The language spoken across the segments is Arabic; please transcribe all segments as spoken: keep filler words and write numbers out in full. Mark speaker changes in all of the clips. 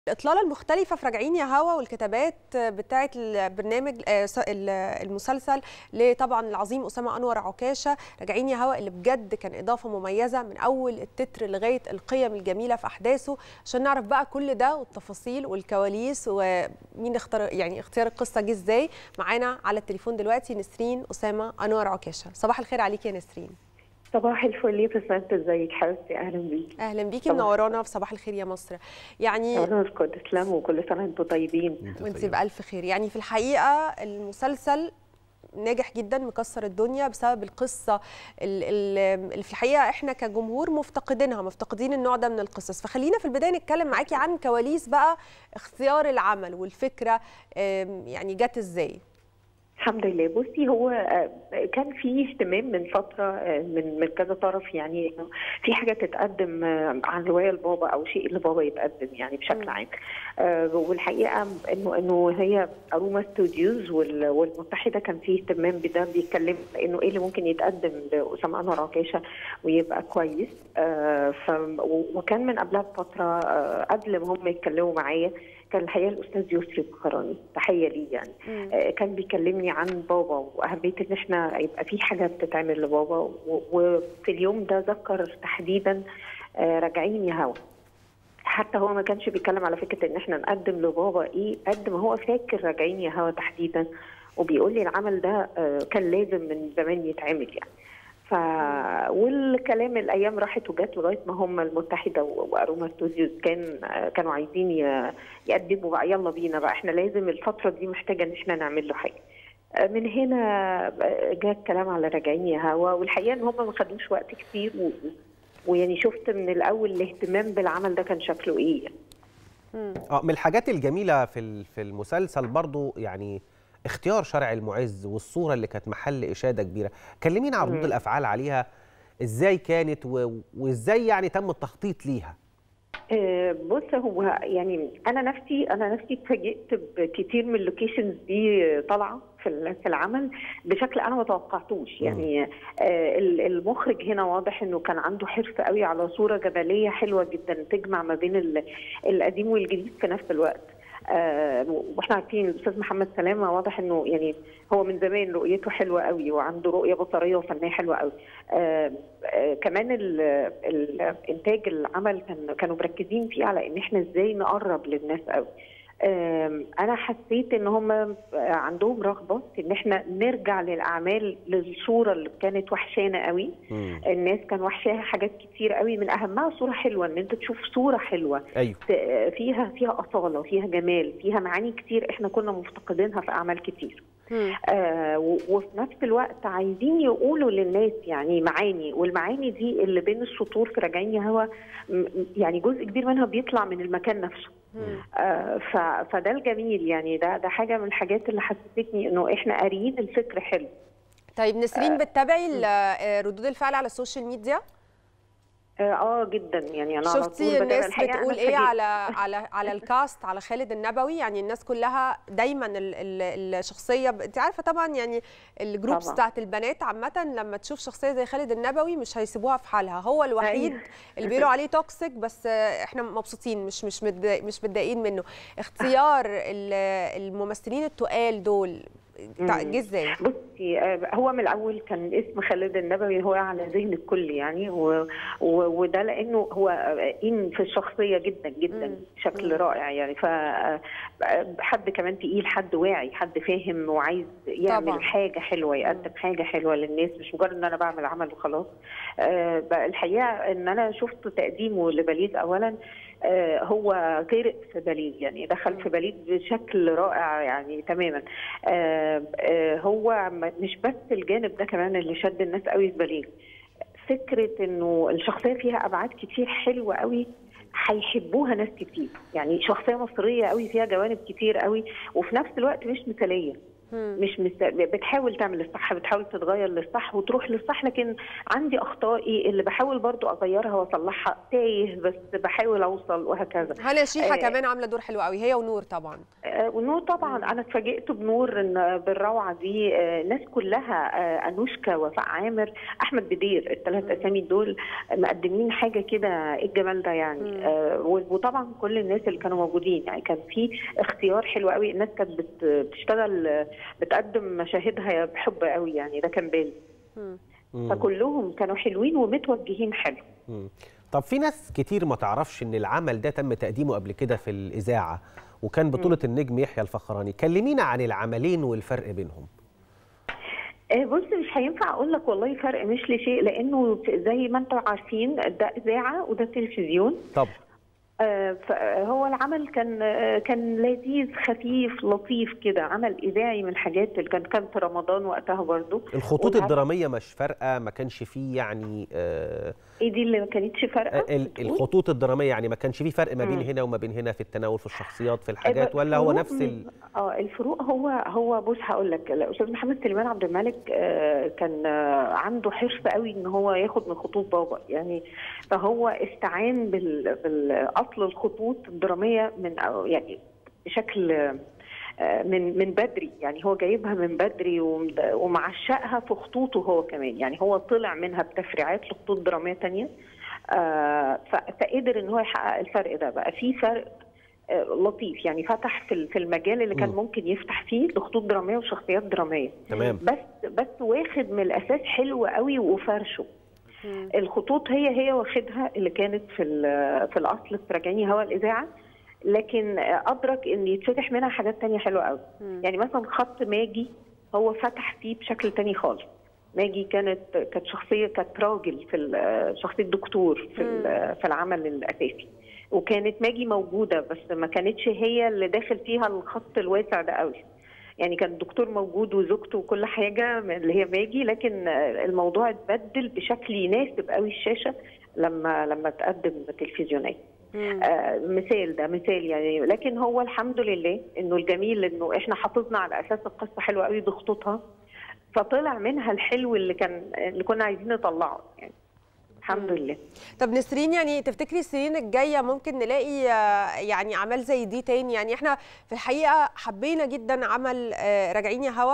Speaker 1: الإطلالة المختلفة في راجعين يا هوا والكتابات بتاعة البرنامج المسلسل لطبعا العظيم أسامة أنور عكاشة. راجعين يا هوا اللي بجد كان إضافة مميزة من أول التتر لغاية القيم الجميلة في أحداثه، عشان نعرف بقى كل ده والتفاصيل والكواليس ومين اختار يعني اختيار القصة جه ازاي. معانا على التليفون دلوقتي نسرين أسامة أنور عكاشة. صباح الخير عليكي يا نسرين.
Speaker 2: صباح الفل يا بسنت، ازيك حبيبتي؟ اهلا بيكي.
Speaker 1: اهلا بيكي، منورانا في صباح الخير يا مصر. يعني
Speaker 2: انا اشكر تسلموا وكل سنه وانتم طيبين.
Speaker 1: وانت بالف خير. يعني في الحقيقه المسلسل ناجح جدا، مكسر الدنيا بسبب القصه اللي في الحقيقه احنا كجمهور مفتقدينها، مفتقدين النوع ده من القصص. فخلينا في البدايه نتكلم معاكي عن كواليس بقى اختيار العمل والفكره، يعني جت ازاي؟
Speaker 2: الحمد لله. بصي، هو كان في اهتمام من فتره من من كذا طرف، يعني انه في حاجه تتقدم عن روايه لبابا او شيء لبابا يتقدم يعني بشكل عام. والحقيقه انه انه هي اروما ستوديوز والمتحده كان في اهتمام بده، بيتكلم انه ايه اللي ممكن يتقدم لاسامه انور عكاشه ويبقى كويس. وكان من قبلها بفتره قبل ما هم يتكلموا معايا كان الحقيقه الاستاذ يسري بخراني، تحيه ليه يعني. آه كان بيكلمني عن بابا واهميه ان احنا يبقى في حاجه بتتعمل لبابا، وفي اليوم ده ذكر تحديدا آه راجعين يا هوا. حتى هو ما كانش بيتكلم على فكره ان احنا نقدم لبابا ايه قد ما هو فاكر راجعين يا هوا تحديدا، وبيقول لي العمل ده آه كان لازم من زمان يتعمل يعني. ف والكلام الايام راحت وجت لغايه ما هم المتحده واروما ستوديوز كان كانوا عايزين يقدموا بقى، يلا بينا بقى احنا لازم الفتره دي محتاجه ان احنا نعمل له حاجه. من هنا جاء الكلام على راجعين يا هوا، والحقيقه ان هم ما خدوش وقت كتير و... ويعني شفت من الاول الاهتمام بالعمل ده كان شكله ايه.
Speaker 3: اه من الحاجات الجميله في في المسلسل برضو يعني اختيار شارع المعز والصوره اللي كانت محل اشاده كبيره. كلمينا عن ردود الافعال عليها، ازاي كانت و... وازاي يعني تم التخطيط ليها؟
Speaker 2: أه بص، هو يعني انا نفسي انا نفسي اتفاجئت بكتير من اللوكيشنز دي طالعه في في العمل بشكل انا ما توقعتوش يعني. آه المخرج هنا واضح انه كان عنده حرص قوي على صوره جبليه حلوه جدا تجمع ما بين القديم والجديد في نفس الوقت. آه واحنا عارفين الاستاذ محمد سلامه واضح انه يعني هو من زمان رؤيته حلوه قوي وعنده رؤيه بصريه وفنيه حلوه قوي. آه آه كمان الانتاج العمل كان كانوا مركزين فيه على ان احنا ازاي نقرب للناس قوي. انا حسيت ان هم عندهم رغبه في ان احنا نرجع للاعمال للصوره اللي كانت وحشانه قوي. مم. الناس كان وحشاها حاجات كتير قوي، من اهمها صوره حلوه، ان انت تشوف صوره حلوه.
Speaker 3: أيوه.
Speaker 2: فيها فيها اصاله وفيها جمال، فيها معاني كتير احنا كنا مفتقدينها في اعمال كتير. آه وفي نفس الوقت عايزين يقولوا للناس يعني معاني، والمعاني دي اللي بين السطور في راجعين يا هوا يعني جزء كبير منها بيطلع من المكان نفسه. آه فده الجميل يعني، ده ده حاجه من الحاجات اللي حسستني انه احنا قاريين الفكر حلو.
Speaker 1: طيب نسرين، بتتابعي ردود الفعل على السوشيال ميديا؟
Speaker 2: اه جدا يعني. انا
Speaker 1: شفتي الناس بتقول ايه على على على الكاست، على خالد النبوي؟ يعني الناس كلها دايما ال ال الشخصيه، انت عارفه طبعا يعني الجروبس بتاعت البنات عامه لما تشوف شخصيه زي خالد النبوي مش هيسيبوها في حالها. هو الوحيد اللي بيقولوا عليه توكسيك، بس احنا مبسوطين، مش مش مش متضايقين منه. اختيار الممثلين التقال دول جه ازاي؟
Speaker 2: بصي، هو من الاول كان اسم خالد النبوي هو على ذهن الكل يعني، و... و... وده لانه هو ان في الشخصيه جدا جدا مم. بشكل مم. رائع يعني. ف حد كمان تقيل، حد واعي، حد فاهم وعايز يعمل طبعا حاجه حلوه، يقدم مم. حاجه حلوه للناس، مش مجرد ان انا بعمل عمل وخلاص. أه الحقيقه ان انا شفت تقديمه لبليغ اولا، آه هو غرق في بليغ يعني، دخل في بليغ بشكل رائع يعني تماما. آه آه هو مش بس الجانب ده كمان اللي شد الناس قوي في بليغ، فكره انه الشخصيه فيها ابعاد كتير حلوه قوي هيحبوها ناس كتير يعني. شخصيه مصريه قوي فيها جوانب كتير قوي، وفي نفس الوقت مش مثاليه مش مست... بتحاول تعمل الصح، بتحاول تتغير للصح وتروح للصح، لكن عندي اخطائي اللي بحاول برضو اغيرها واصلحها، تايه بس بحاول اوصل وهكذا.
Speaker 1: هلا شيحه
Speaker 2: آه
Speaker 1: كمان عامله دور حلو قوي، هي ونور طبعا.
Speaker 2: آه ونور طبعا. مم. انا اتفاجئت بنور ان بالروعه دي. آه الناس كلها، آه انوشكا، وفاء عامر، احمد بدير، الثلاث اسامي دول مقدمين حاجه كده، ايه الجمال ده يعني. آه وطبعا كل الناس اللي كانوا موجودين، يعني كان في اختيار حلو قوي. الناس كانت بتشتغل بتقدم مشاهدها بحب قوي، يعني ده كان بالي. فكلهم كانوا حلوين ومتوجهين حلو.
Speaker 3: مم. طب في ناس كتير ما تعرفش ان العمل ده تم تقديمه قبل كده في الإذاعة، وكان بطولة مم. النجم يحيى الفخراني. كلمينا عن العملين والفرق بينهم.
Speaker 2: بص، مش هينفع اقول لك والله فرق مش لشيء، لانه زي ما انتم عارفين ده اذاعه وده تلفزيون.
Speaker 3: طبعا.
Speaker 2: فهو العمل كان كان لذيذ خفيف لطيف كده، عمل اذاعي من الحاجات اللي كان كان في رمضان وقتها برضو.
Speaker 3: الخطوط الدراميه مش فارقه، ما كانش فيه يعني آه
Speaker 2: ايه دي اللي ما كانتش فارقه؟
Speaker 3: الخطوط الدراميه يعني ما كانش فيه فرق ما بين مم. هنا وما بين هنا في التناول في الشخصيات في الحاجات، ولا هو نفس ال...
Speaker 2: اه الفروق هو هو بص هقول لك، الاستاذ محمد سليمان عبد الملك آه كان آه عنده حرص قوي ان هو ياخد من خطوط بابا، يعني فهو استعان بال بالاصل الخطوط الدراميه من يعني بشكل من من بدري، يعني هو جايبها من بدري ومعشقها في خطوطه هو كمان، يعني هو طلع منها بتفريعات لخطوط دراميه ثانيه. فقدر ان هو يحقق الفرق ده. بقى في فرق لطيف، يعني فتح في في المجال اللي كان ممكن يفتح فيه لخطوط دراميه وشخصيات دراميه.
Speaker 3: تمام.
Speaker 2: بس بس واخد من الاساس حلو قوي وفرشه. الخطوط هي هي واخدها اللي كانت في في الاصل في راجعيني هوا الاذاعه، لكن ادرك ان يتفتح منها حاجات تانية حلوه قوي. يعني مثلا خط ماجي هو فتح فيه بشكل تاني خالص. ماجي كانت كانت شخصيه، كانت راجل في شخصيه دكتور في في العمل الاساسي، وكانت ماجي موجوده بس ما كانتش هي اللي داخل فيها الخط الواسع ده قوي. يعني كان الدكتور موجود وزوجته وكل حاجه اللي هي ماجي، لكن الموضوع اتبدل بشكل يناسب قوي الشاشه لما لما تقدم تلفزيونيا. آه مثال ده مثال يعني. لكن هو الحمد لله انه الجميل انه احنا حافظنا على اساس القصه حلوه قوي بخطوطها، فطلع منها الحلو اللي كان اللي كنا عايزين نطلعه يعني. الحمد لله.
Speaker 1: طب نسرين، يعني تفتكري السنين الجايه ممكن نلاقي يعني اعمال زي دي تاني؟ يعني احنا في الحقيقه حبينا جدا عمل راجعين يا هوا،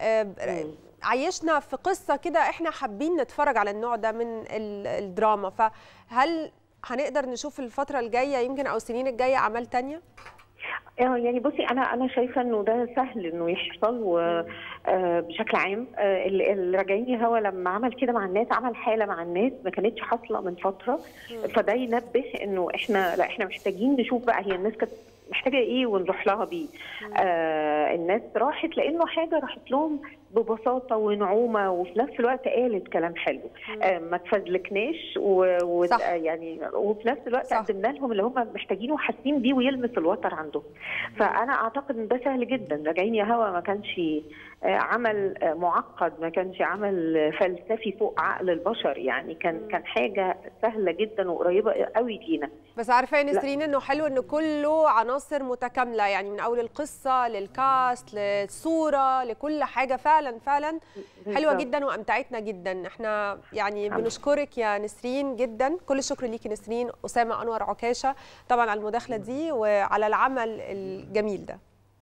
Speaker 1: عايشنا في قصه كده، احنا حابين نتفرج على النوع ده من الدراما، فهل هنقدر نشوف الفتره الجايه يمكن او السنين الجايه اعمال تانيه؟
Speaker 2: يعني بصي، انا انا شايفه انه ده سهل انه يحصل، وبشكل عام الراجعين هوا لما عمل كده مع الناس عمل حاله مع الناس ما كانتش حاصله من فتره، فده ينبه انه احنا لا احنا محتاجين نشوف بقى هي الناس كانت محتاجه ايه ونروح لها بيه. آه الناس راحت لانه حاجه راحت لهم ببساطه ونعومه، وفي نفس الوقت قالت كلام حلو، آه ما تفزلكناش، ويعني وفي نفس الوقت قدمنا لهم اللي هم محتاجينه وحاسين بيه ويلمس الوتر عندهم. فانا اعتقد ان ده سهل جدا. راجعين يا هوا ما كانش عمل معقد، ما كانش عمل فلسفي فوق عقل البشر، يعني كان كان حاجه سهله جدا وقريبه قوي لينا.
Speaker 1: بس عارفه يا نسرين انه حلو انه كله عناصر متكامله، يعني من اول القصه للكاست للصوره لكل حاجه، فعلا فعلا حلوه جدا وامتعتنا جدا. احنا يعني بنشكرك يا نسرين جدا، كل الشكر ليكي نسرين. اسامه انور عكاشه طبعا على المداخله دي وعلى العمل الجميل ده.